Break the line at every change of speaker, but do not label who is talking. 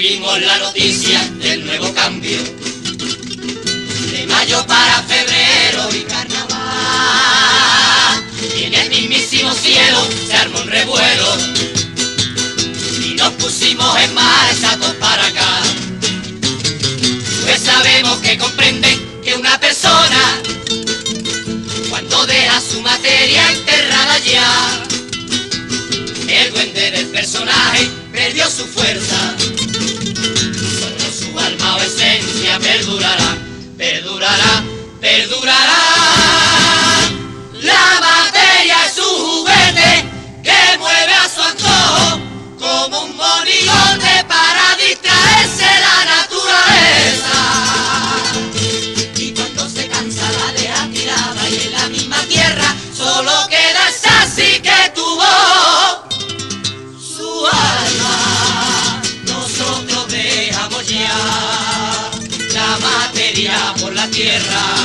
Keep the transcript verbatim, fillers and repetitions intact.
Recibimos la noticia del nuevo cambio, de mayo para febrero y carnaval, y en el mismísimo cielo se armó un revuelo, y nos pusimos en marcha todos para acá. Pues sabemos que comprenden que una persona, cuando deja su materia enterrada ya, el duende del personaje perdió su fuerza, solo su alma o esencia perdurará, perdurará, perdurará. La materia es un juguete que mueve a su antojo como un monigote para distraerse la naturaleza. Y cuando se cansa la deja tirada y en la misma tierra solo queda esa sí que tuvo su alma. Nosotros dejamos ya la materia por la tierra.